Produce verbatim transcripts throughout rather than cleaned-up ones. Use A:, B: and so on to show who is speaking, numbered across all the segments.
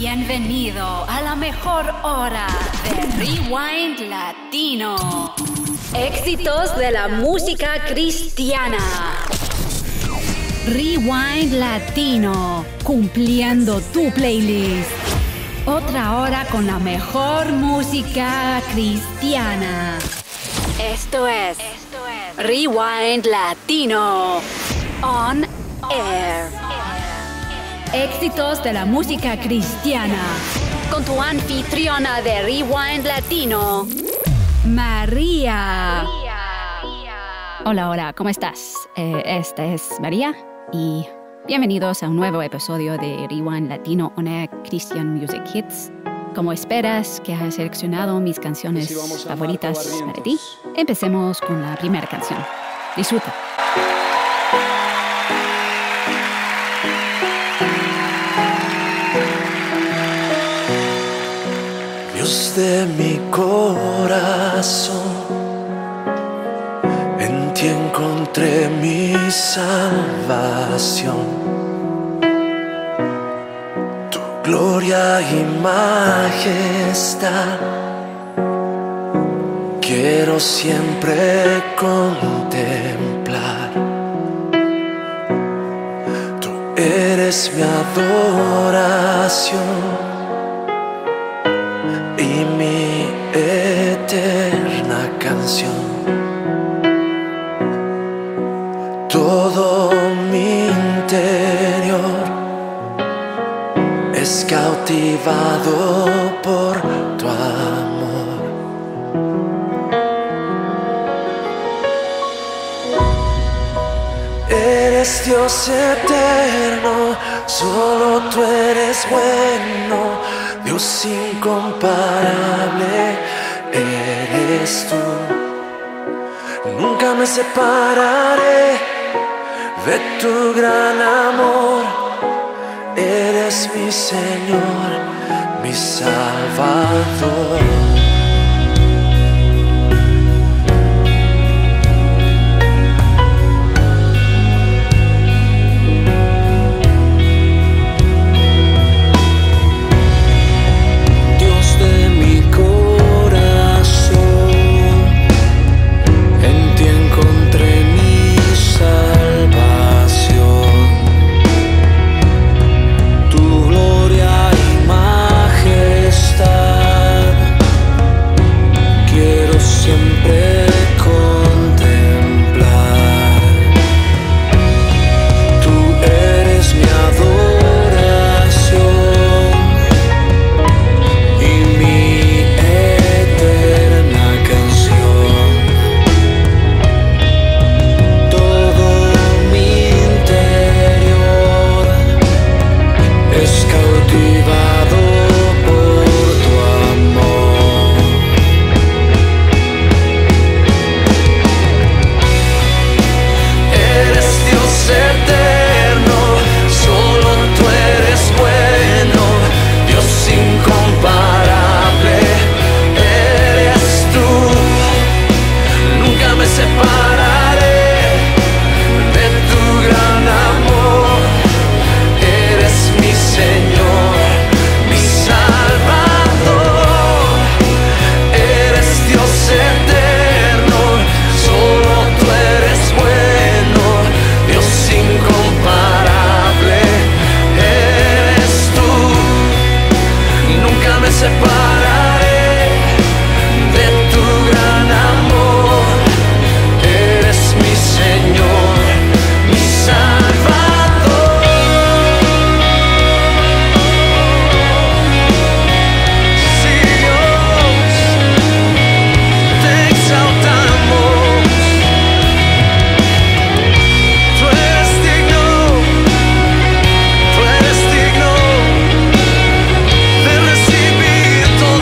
A: Bienvenido a la mejor hora de Rewind Latino. Éxitos de la música cristiana. Rewind Latino, cumpliendo tu playlist. Otra hora con la mejor música cristiana. Esto es, Esto es Rewind Latino On Air. Éxitos de la música cristiana. Con tu anfitriona de Rewind Latino, María. Hola, hola, ¿cómo estás? Eh, esta es María y bienvenidos a un nuevo episodio de Rewind Latino On Air Christian Music Hits. Como esperas que haya seleccionado mis canciones sí, favoritas para ti, empecemos con la primera canción. Disfruta.
B: Dios de mi corazón, en ti encontré mi salvación. Tu gloria y majestad quiero siempre contemplar. Tú eres mi adoración y mi eterna canción. Todo mi interior es cautivado por tu amor. Eres Dios eterno, solo tú eres bueno. Dios incomparable eres tú. Nunca me separaré de tu gran amor. Eres mi Señor, mi Salvador.
C: Todo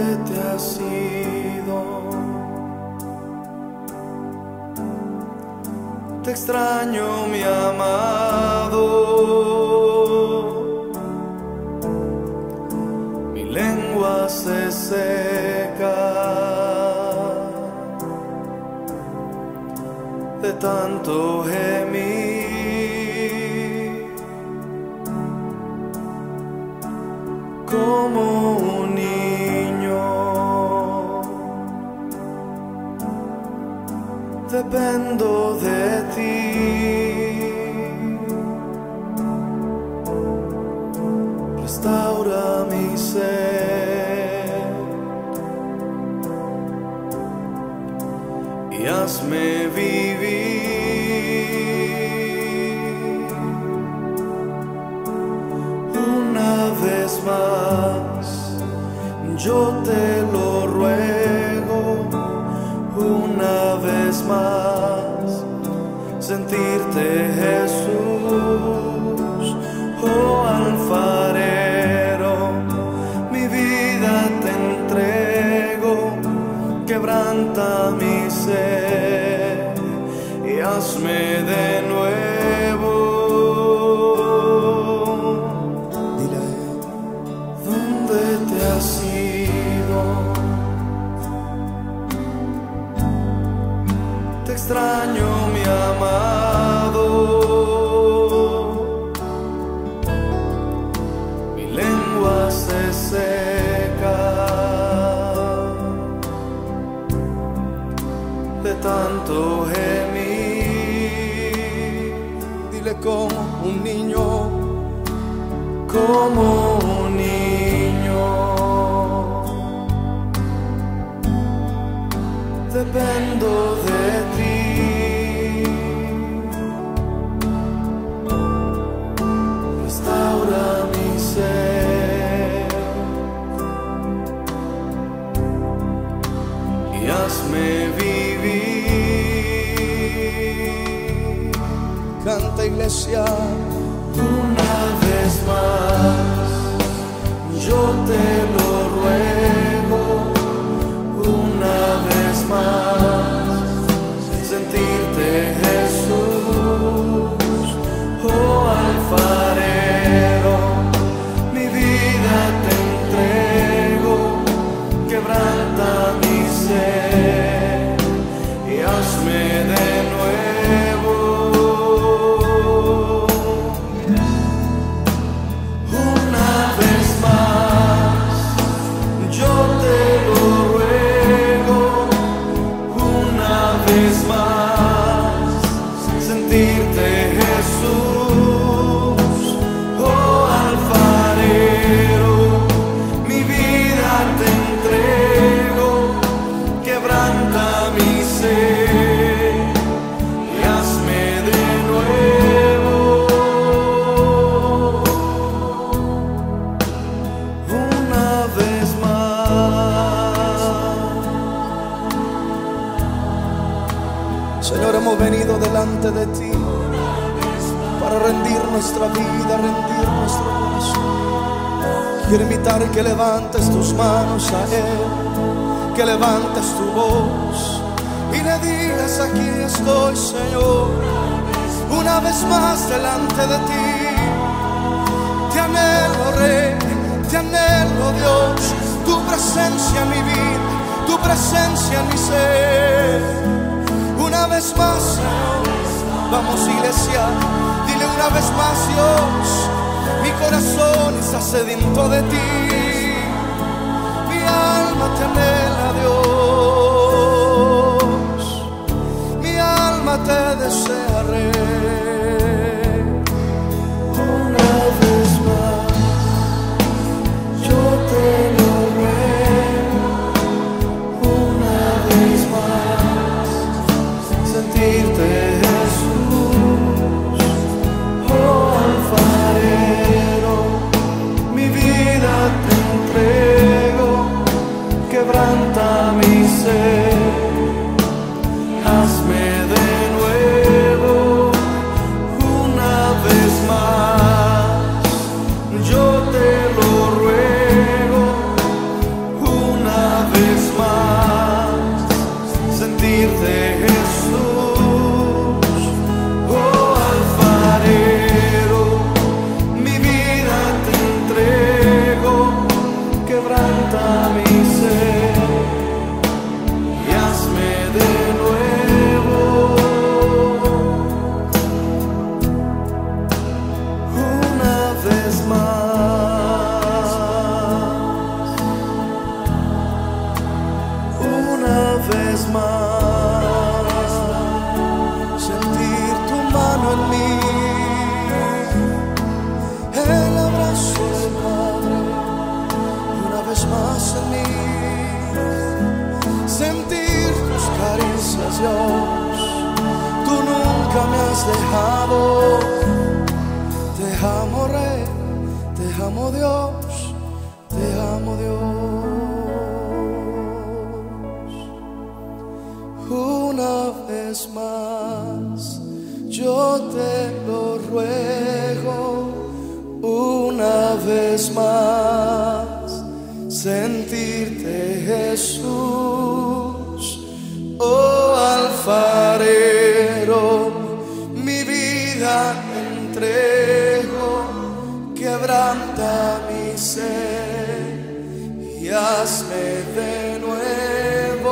B: te has ido? Te extraño, mi amado. Mi lengua se seca de tanto gemir, como un niño. Dependo de ti. Restaura mi ser y hazme vivir una vez más. Yo te lo ruego, una vez más, sentirte, Jesús, oh alfarero. Mi vida te entrego, quebranta mi ser y hazme de nuevo. Dile, ¿dónde te has ido? Te extraño, mi amado. Mi lengua se seca de tanto gemir. Dile, como un niño, como un niño. Dependo de ti. Restaura mi ser y hazme vivir. Canta, iglesia, una vez más. Yo te lo ruego, una vez más, sentirte, Jesús, oh alfarero. Mi vida te entrego, quebranta mi ser y hazme de nuevo. Una vez más, yo te lo ruego, una vez más, sentirte, Jesús, oh alfarero. Mi vida te entrego, quebranta mi ser y hazme de nuevo. Una vez más. Señor, hemos venido delante de ti para rendir nuestra vida, rendir nuestro corazón. Quiero invitar que levantes tus manos a Él, que levantes tu voz y le digas: aquí estoy, Señor, una vez más delante de ti. Te anhelo, Rey, te anhelo, Dios, tu presencia en mi vida, tu presencia en mi ser. Una vez más, Señor, vamos, iglesia, dile una vez más: Dios, mi corazón está sediento de ti, mi alma te anhela, Dios, mi alma te desea, Rey. Una vez más, yo te lo ruego, una vez más, sentirte, Jesús, oh alfarero. Mi vida te entrego, quebranta mi ser, hazme de nuevo. Una vez más, yo te lo ruego, una sentirte, Jesús, oh alfarero, mi vida te entrego, quebranta mi ser y hazme de nuevo una vez más, una vez más, sentir tu mano en mí, el abrazo del Padre, una vez más en mí, sentir tus caricias, Dios, tú nunca me has dejado, te amo Rey, te amo Dios, te amo Dios. Una vez más, yo te lo ruego, una vez más, sentirte, Jesús, oh alfarero, mi vida entrego, quebranta mi ser y hazme de nuevo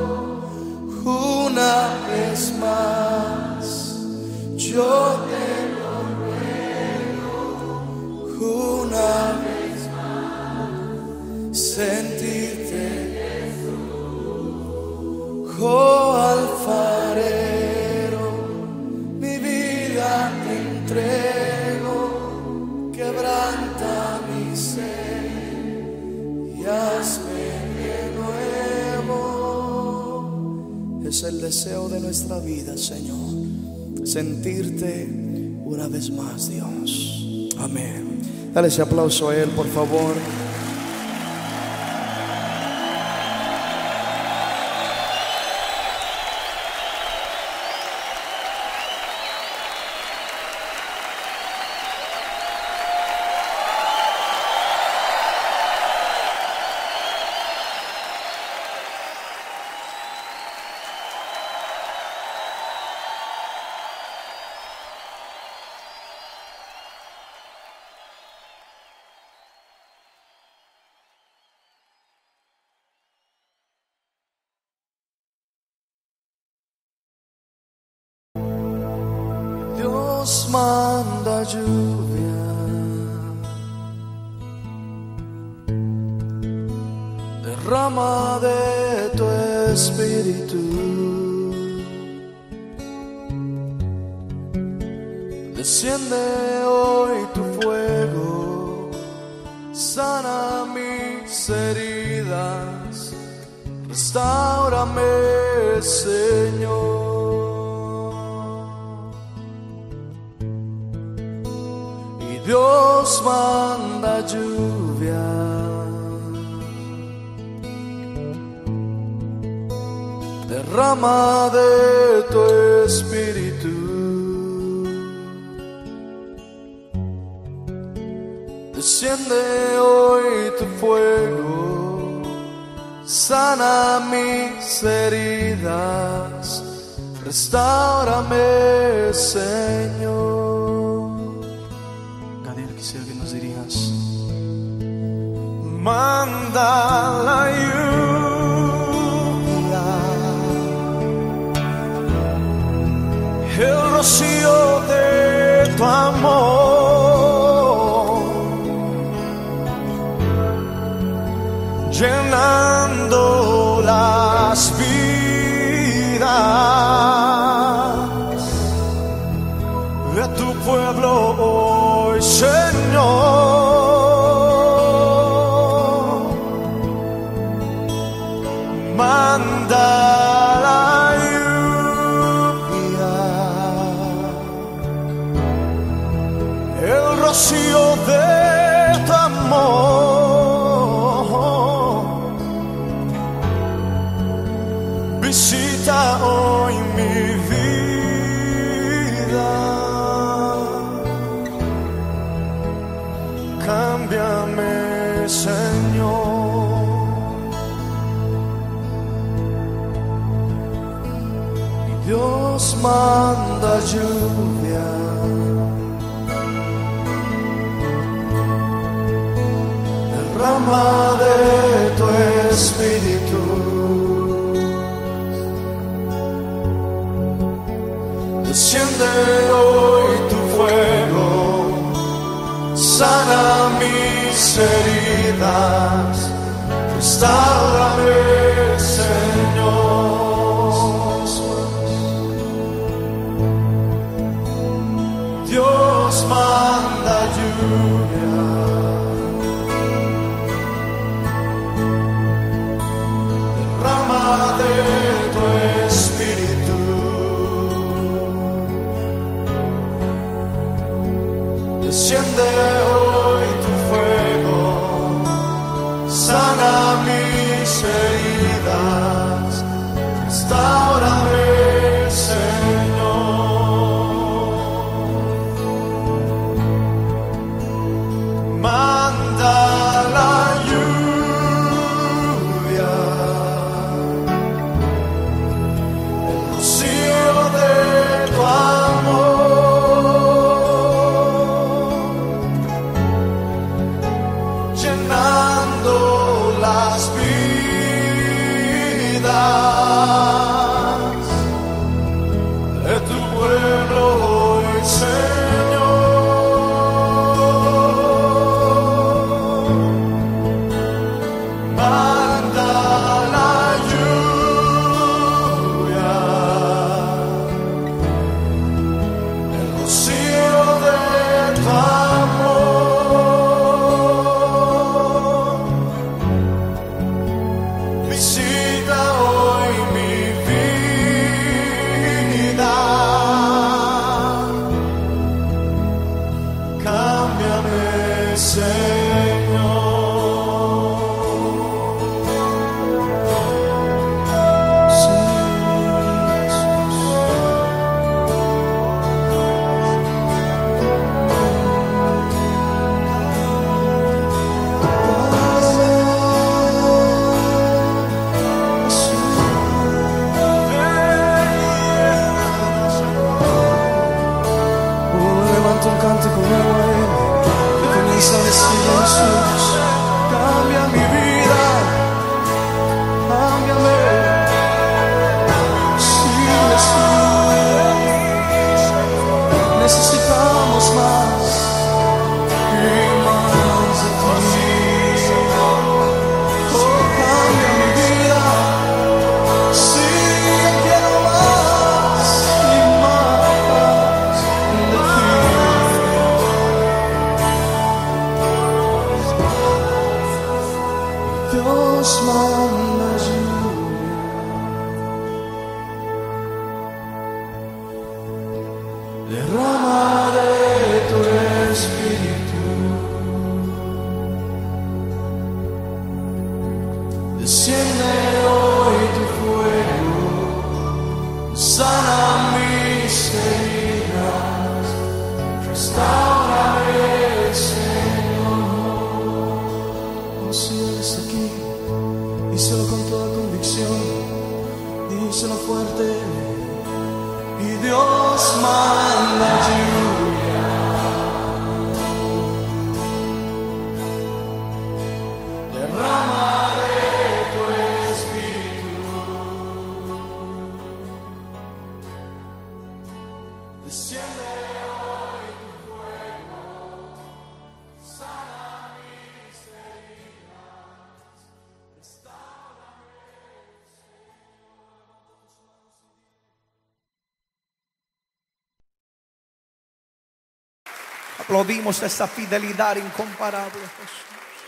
B: una vez más, yo te lo ruego, una vez más, sentirte, oh alfarero, mi vida te entrego, quebranta mi ser y hazme de nuevo. Es el deseo de nuestra vida, Señor, sentirte una vez más, Dios. Amén. Dale ese aplauso a Él, por favor. Dios manda lluvia, derrama de tu espíritu, desciende hoy tu fuego, sana mis heridas, restáurame, Señor. Dios manda lluvia, derrama de tu espíritu, desciende hoy tu fuego, sana mis heridas, restáurame, Señor. Quisiera que nos dirías: manda la lluvia, el rocío de tu amor, llenando las vidas de tu pueblo hoy, Señor. Manda la lluvia, el rocío de tu amor, visita hoy mi vida, cámbiame, Señor. Dios manda lluvia, derrama de tu espíritu, desciende hoy tu fuego, sana mis heridas, restáurame, Señor. Dios manda lluvia, derrama de tu espíritu, desciende hoy tu fuego, sana mis heridas, restáurame, Señor. Manda la lluvia, el rocío de tu amor, llenando las vidas de tu pueblo hoy, Señor. Dios manda lluvia, derrama de tu espíritu, desciende hoy tu fuego, sana mis heridas, restáurame, Señor. Oh, si eres aquí, díselo con toda convicción, díselo fuerte. Y Dios manda lluvia, derrama de tu espíritu, desciende hoy tu fuego, sana mis heridas, restáurame. Aplaudimos esta fidelidad incomparable, Jesús.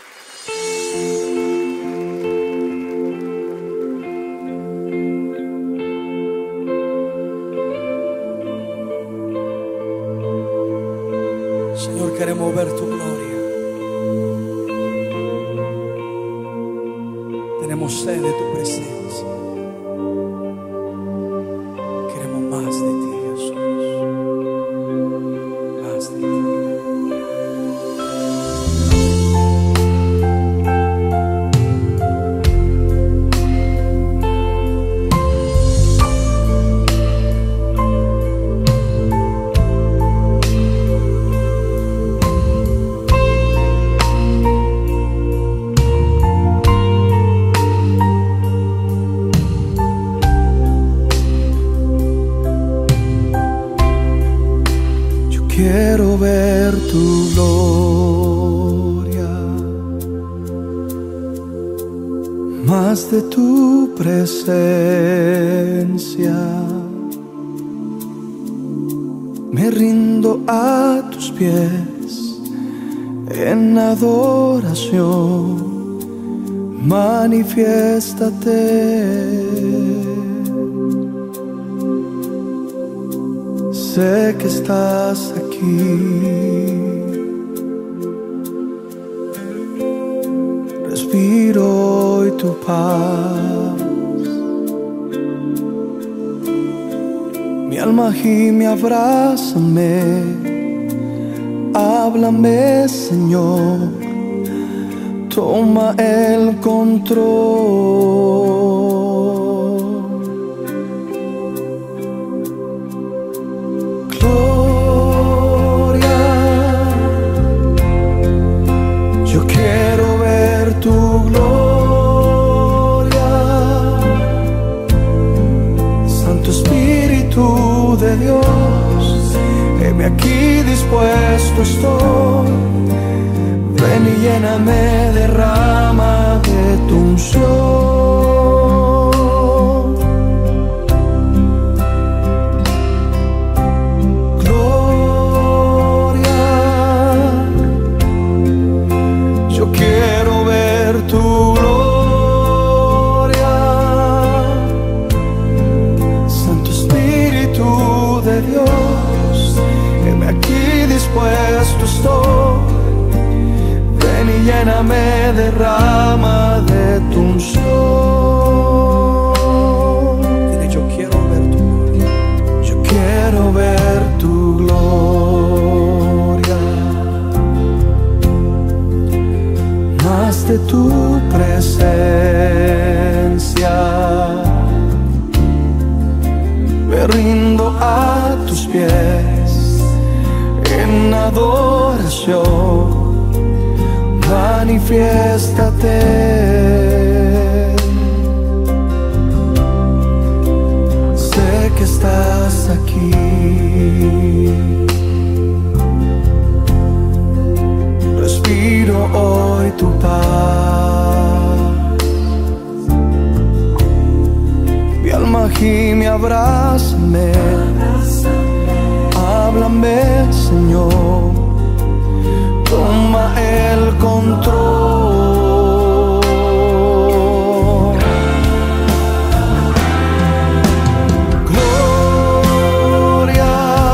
B: Señor, queremos ver tu gloria. Tenemos sed de tu presencia. Queremos más de ti, Jesús. Más de ti. quiero ver tu gloria, más de tu presencia. Me rindo a tus pies en adoración, manifiéstate. Sé que estás aquí, respiro hoy tu paz. Mi alma gime, abrázame, háblame, Señor, toma el control. Gloria, yo quiero ver tu gloria. Santo Espíritu de Dios, heme aquí, dispuesto estoy. Ven y lléname, derrama de tu unción. Gloria, yo quiero ver tu gloria. Santo Espíritu de Dios, heme aquí, dispuesto estoy. Lléname, derrama de tu unción. Dile, yo quiero ver tu gloria. Yo quiero ver tu gloria, más de tu presencia. Me rindo a tus pies en adoración, manifiéstate. Sé que estás aquí, respiro hoy tu paz. Mi alma gime, abrázame, háblame, Señor, toma el control. Gloria,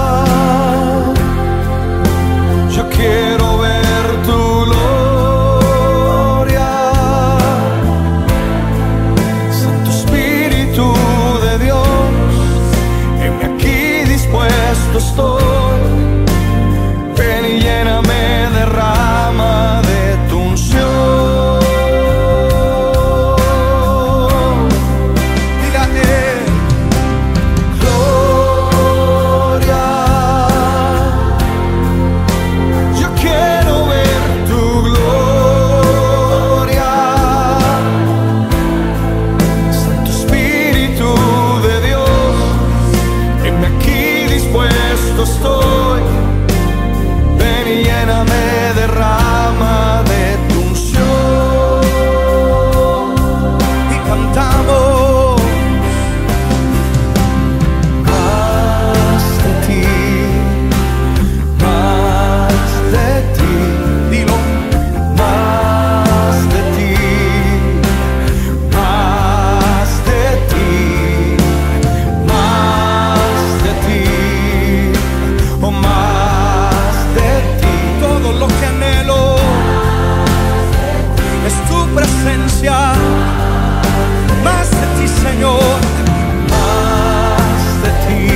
B: yo quiero ver tu gloria. Santo Espíritu de Dios, heme aquí, dispuesto estoy. Ven y lléname, derrama de tu unción. Dile a Él, gloria, yo quiero ver tu gloria. Santo Espíritu de Dios, heme aquí, dispuesto estoy. Ven y lléname, derrama de tu unción. Y cantamos más de ti, más de ti. Dilo, más de ti, más de ti, más de ti, oh, más de ti. Todo lo que anhelo es tu presencia, más de ti, Señor, más de ti,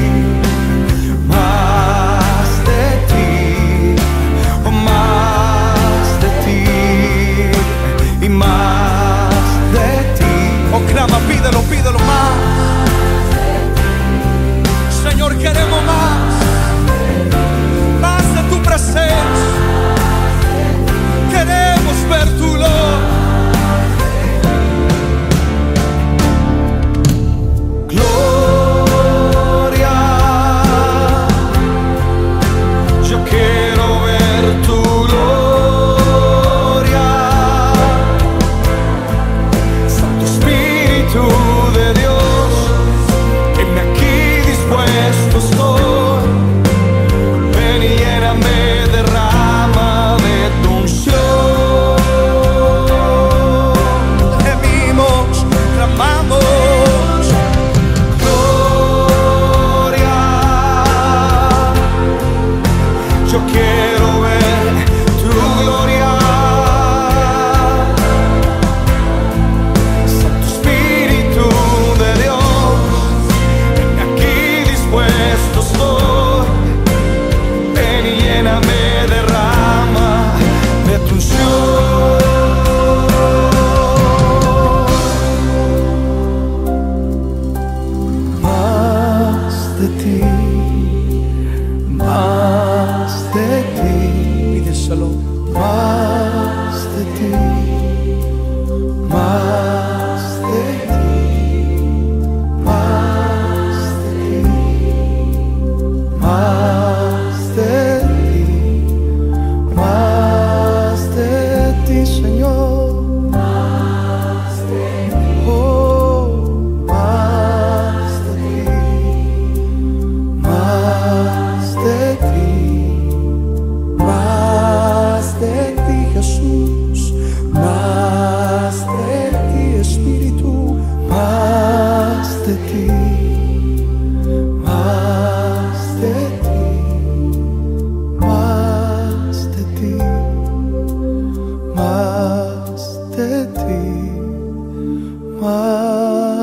B: más de ti, oh, más de ti y más de ti. Oh, clama, pídelo, pídelo más. Señor, queremos más, más de tu presencia. Queremos ver tu gloria. Gloria,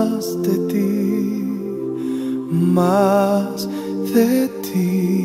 B: más de ti, más de ti.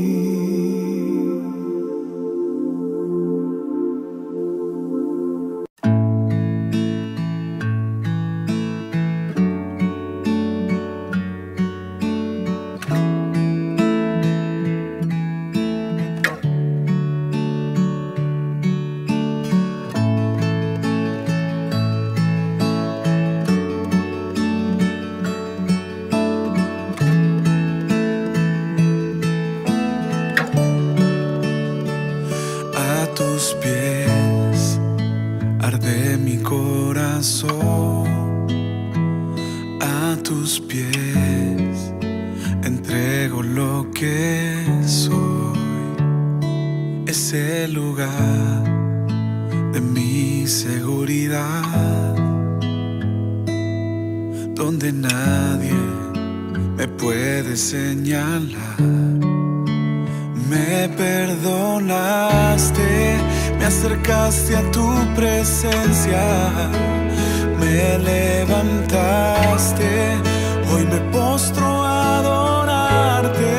C: A tu presencia me levantaste, hoy me postro a adorarte.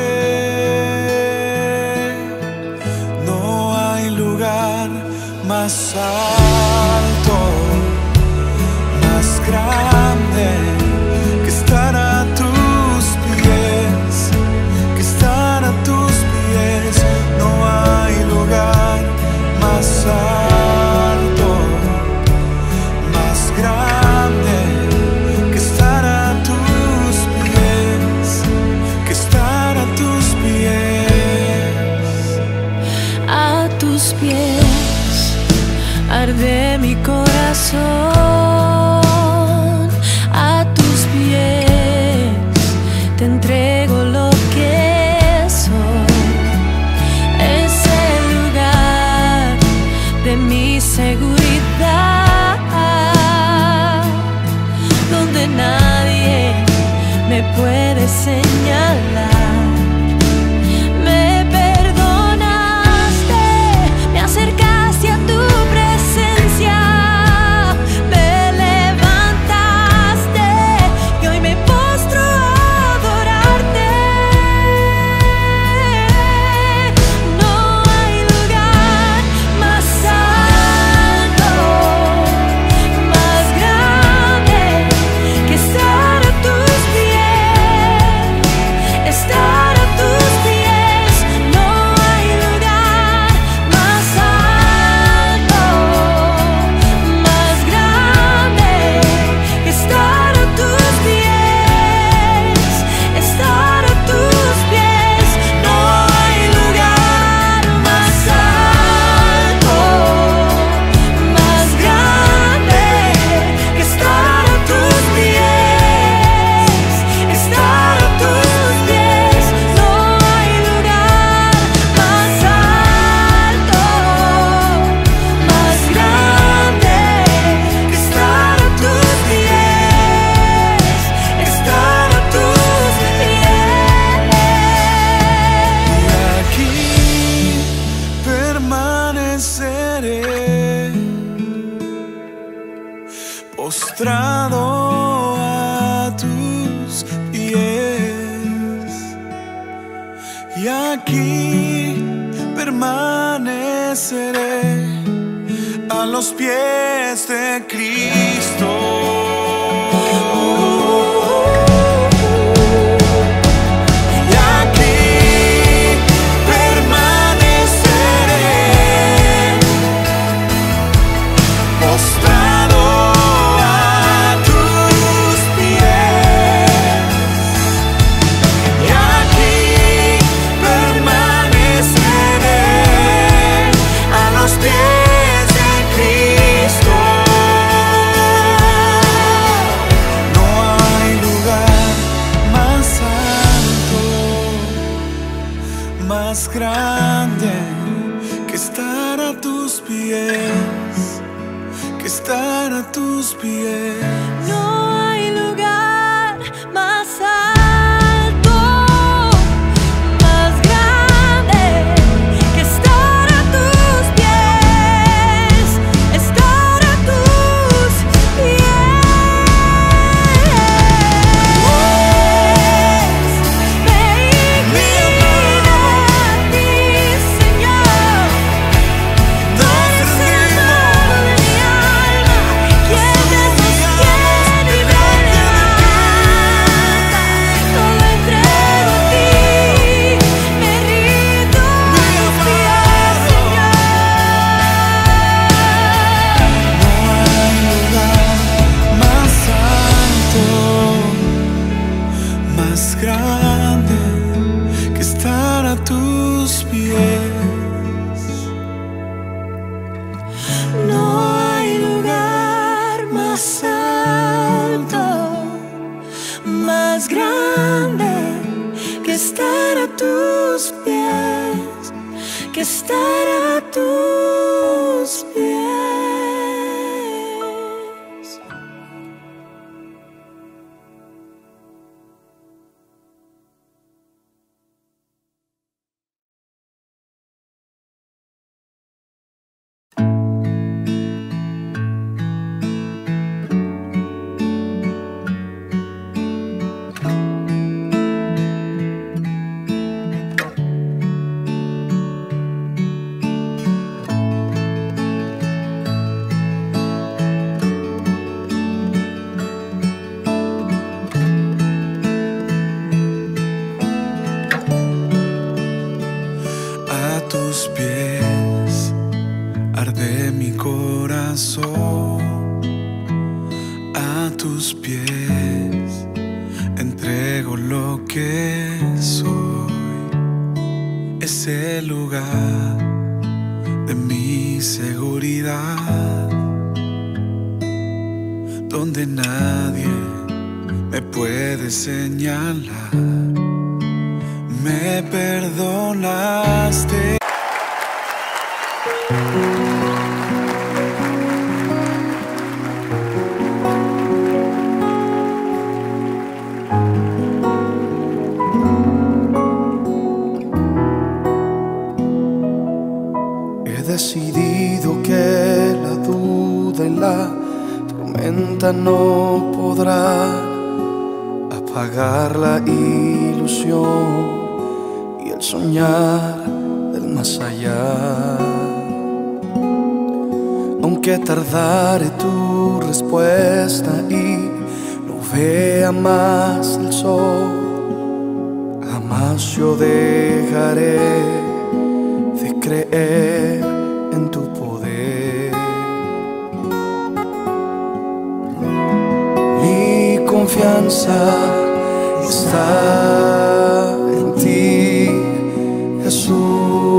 C: No hay lugar más alto, más grande que estar a tus pies, que estar a tus pies. No hay lugar más alto,
D: arde mi corazón, a tus pies te entrego lo que soy. Es el lugar de mi seguridad, donde nadie me puede señalar. Postrado a tus pies, y aquí permaneceré a los pies de Cristo. Más grande que estar a tus pies, que estar a tus pies. No hay lugar más alto, más grande que estar a tus pies, estar a tus pies.
C: más grande que estar a tus pies.
D: No hay lugar más alto, más grande que estar a tus pies, que estar a tus pies.
C: A tus pies entrego lo que soy, ese lugar de mi seguridad, donde nadie me puede señalar. Me perdonaste.
B: He decidido que la duda y la tormenta no podrán apagar la ilusión y el soñar del más allá. Aunque tardare tu respuesta y no vea más el sol, jamás yo dejaré de creer en tu poder. Mi confianza está en ti, Jesús.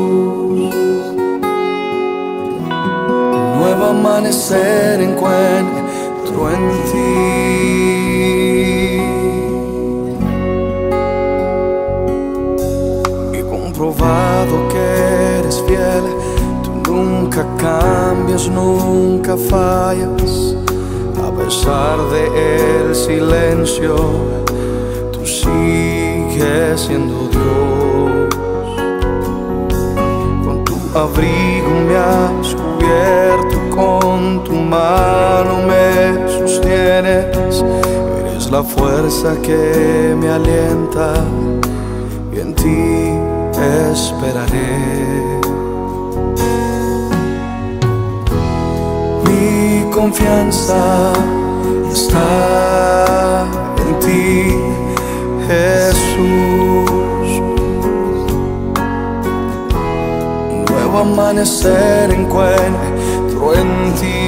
B: Un nuevo amanecer encuentro en ti. He comprobado que eres fiel, tú nunca cambias, nunca fallas. A pesar del silencio, tú sigues siendo Dios. Con tu abrigo me has cubierto, con tu mano me sostienes. Eres la fuerza que me alienta y en ti esperaré. Mi confianza está en ti, Jesús. Un nuevo amanecer encuentro en ti.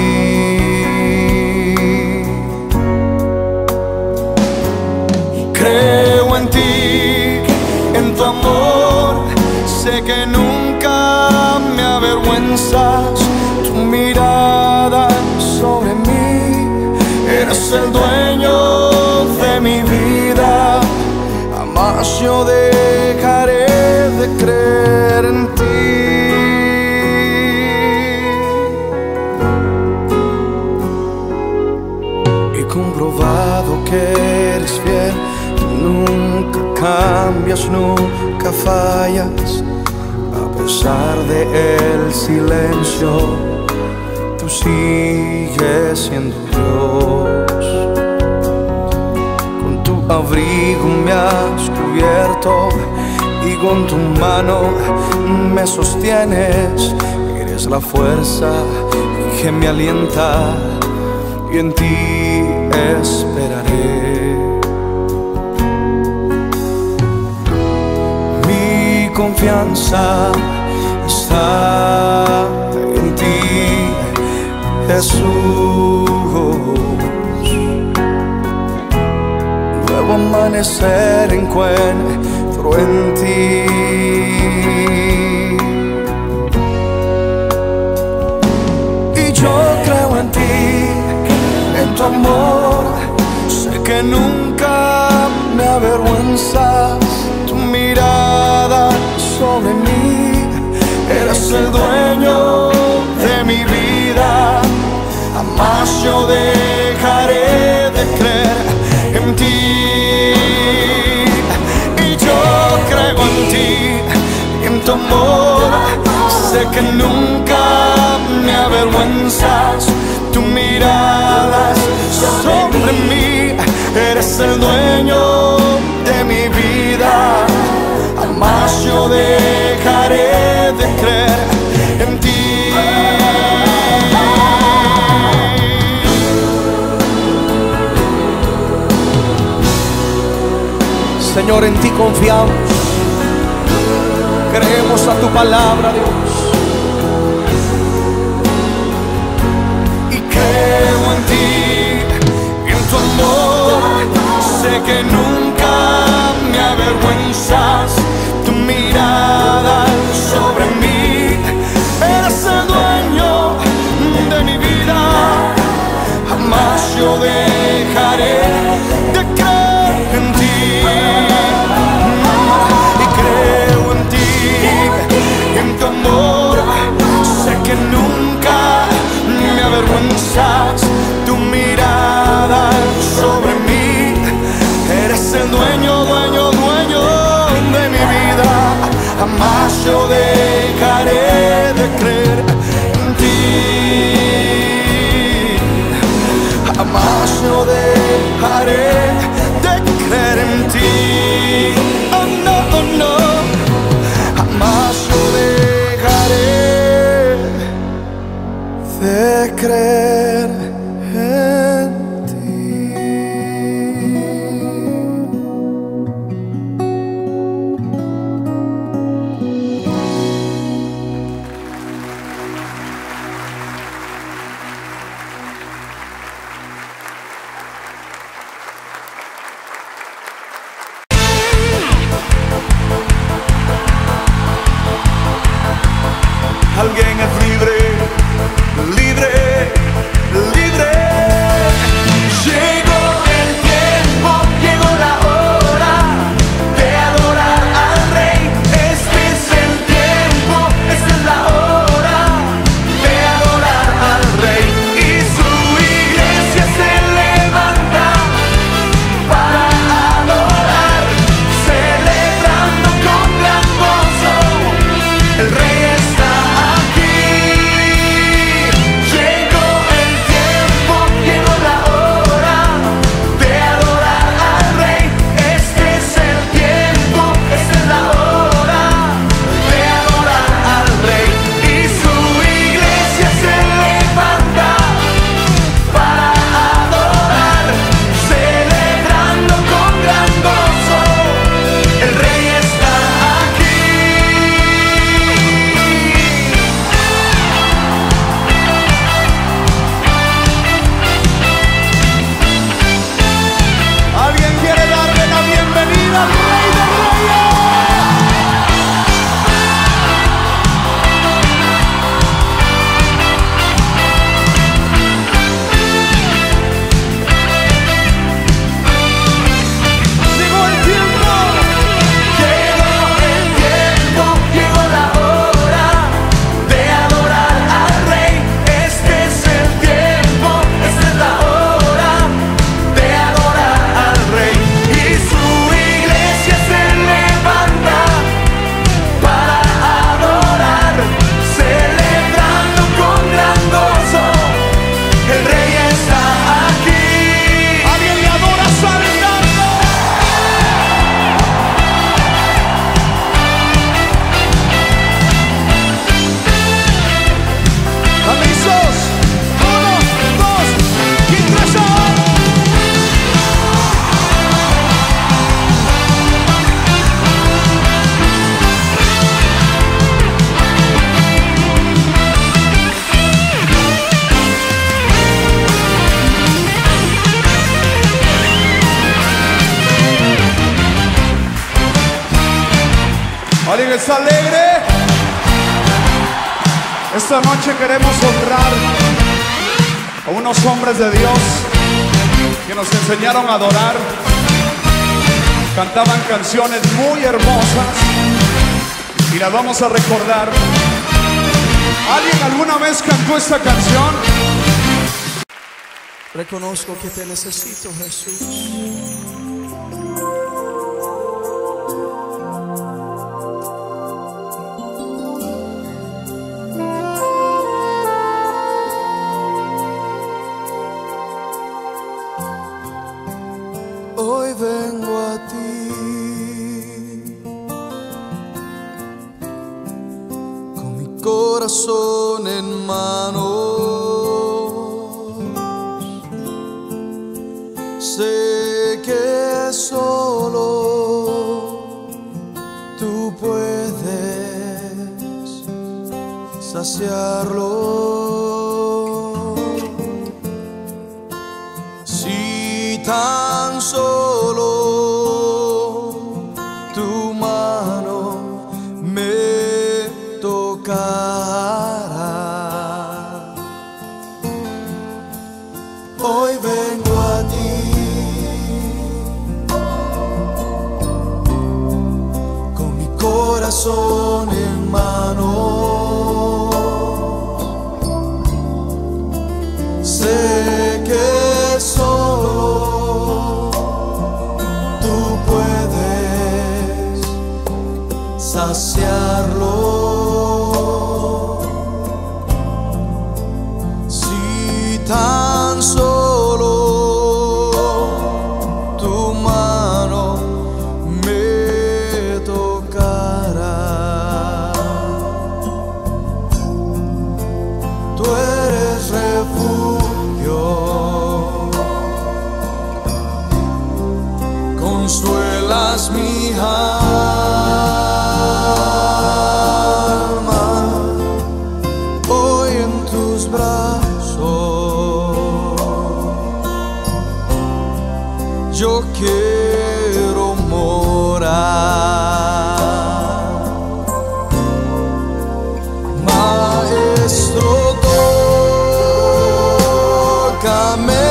B: Creo en ti, en tu amor. Sé que nunca me avergüenzas. Tu mirada sobre mí, eres el dueño de mi vida. Jamás yo dejaré de creer en ti. He comprobado que eres fiel, tú nunca cambias, nunca fallas. A pesar del silencio, tú sigues siendo Dios. Con tu abrigo me has cubierto y con tu mano me sostienes. Eres la fuerza que me alienta y en ti esperaré. Mi confianza está en ti, Jesús. Nuevo nuevo amanecer encuentro en ti. Y yo creo en ti, en tu amor. Sé que nunca me avergüenzas. Tu mirada sobre mí, eres el dueño de mi vida. Jamás yo dejaré de creer en ti. Y yo creo en ti, en tu amor. Sé que nunca me avergüenzas. Tu mirada sobre mí, eres el dueño de mi vida. Jamás yo dejaré de creer en ti. Señor, en ti confiamos, creemos a tu palabra, Dios, y creo en ti, en tu amor. Sé que nunca me avergüenzas. Tu mirada sobre mí, eres el dueño de mi vida. Jamás yo dejaré de creer en ti. Y creo en ti, en tu amor. Sé que nunca me avergüenzas. Tu mirada sobre mí, eres el dueño, dueño, dueño de mi vida. Jamás yo dejaré de creer en ti. Jamás yo dejaré de creer en ti. Oh no, oh no. Jamás yo dejaré de creer en ti.
C: Alguien es libre, libre,
B: ¿Eres alegre? Esta noche queremos honrar a unos hombres de Dios que nos enseñaron a adorar. Cantaban canciones muy hermosas y las vamos a recordar. ¿Alguien alguna vez cantó esta canción?
E: Reconozco que te necesito, Jesús.
B: Hoy vengo a ti con mi corazón en manos. Sé que solo tú puedes saciarlo. Si tan solo tu mano me tocara, hoy vengo a ti con mi corazón en mano. Sé que solo tú puedes saciarlo. Si tan solo tu mano me tocara, tú eres refugio, consuelas mi alma. Hoy en tus brazos yo quiero morar. Maestro, tócame,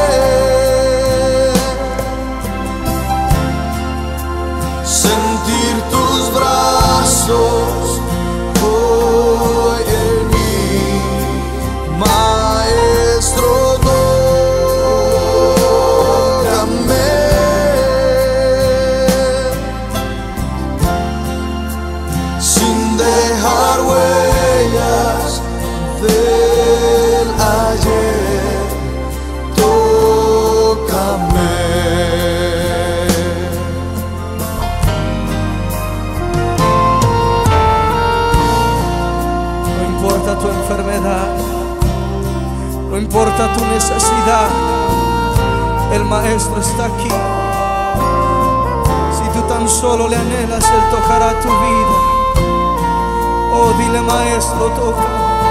B: sentir tus brazos hoy en mí. Maestro, tócame, sin dejar huellas del ayer. Tócame.
E: No importa tu enfermedad, no importa tu necesidad, el Maestro está aquí. Si tú tan solo le anhelas, Él tocará tu vida. Oh, dile, Maestro, toca.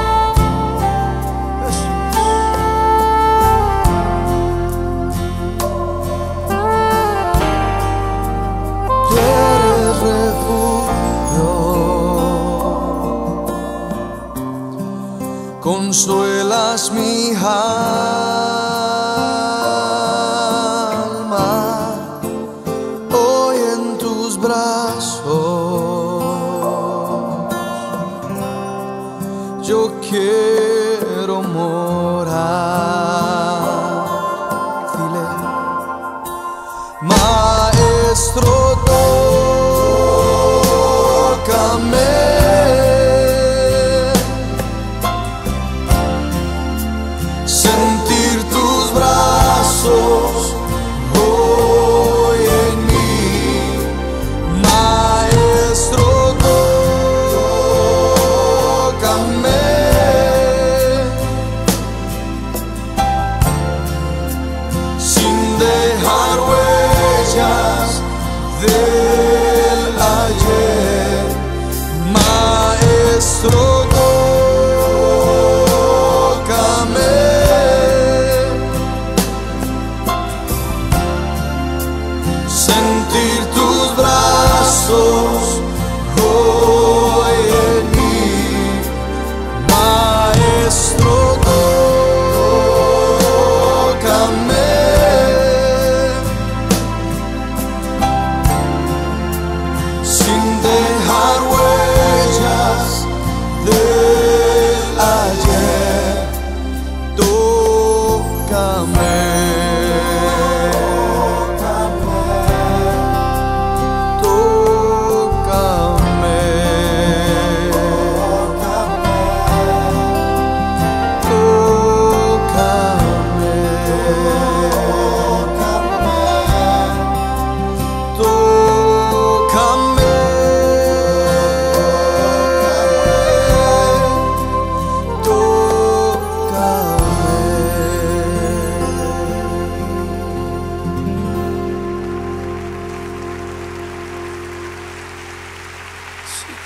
B: Tú eres refugio, consuelas mi alma. Hoy en tus brazos yo quiero morar. Dile, Maestro, tócame, sentir tus brazos hoy en mí. Maestro, tócame, sin dejar huellas del ayer. Maestro, tócame, sentir tus brazos hoy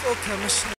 E: Tócame, Señor.